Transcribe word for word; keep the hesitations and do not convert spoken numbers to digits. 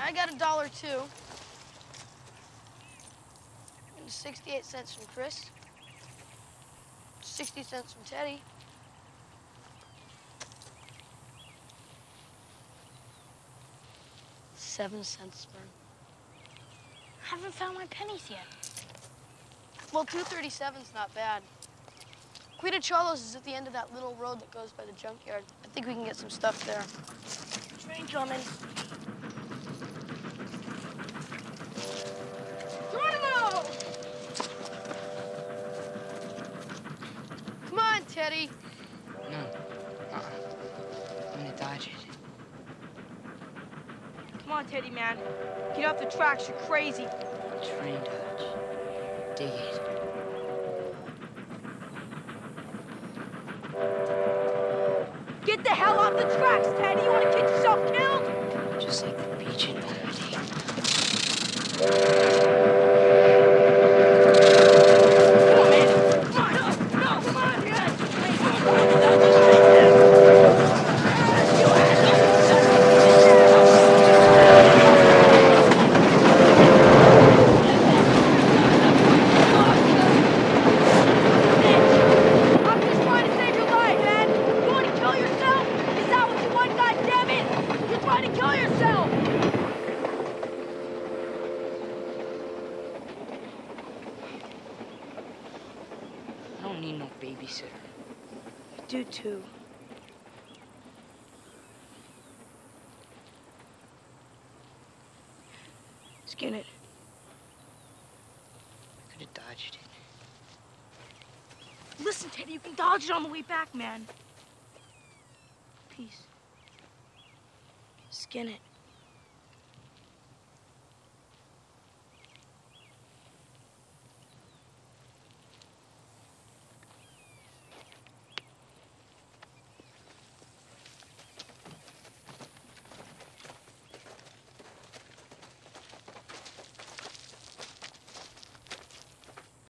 I got a dollar too. And sixty-eight cents from Chris. sixty cents from Teddy. Seven cents, Verne. I haven't found my pennies yet. Well, two thirty-seven's not bad. Quita Cholos is at the end of that little road that goes by the junkyard. I think we can get some stuff there. Train coming. Geronimo! Come on, Teddy. No. Uh-uh. I'm gonna dodge it. Come on, Teddy, man. Get off the tracks, you're crazy. Train dodge. Dig it. Get the hell off the tracks, Teddy. You want to get yourself killed? Just like the beach in Morty. Come on, man. Come on. No, no, come on, man. I'm just trying to save your life, man. You want to kill yourself? Is that what you want, goddammit? You're trying to kill yourself. I don't need no babysitter. I do too. Skin it. I could have dodged it. Listen, Teddy, you can dodge it on the way back, man. Peace. Skin it.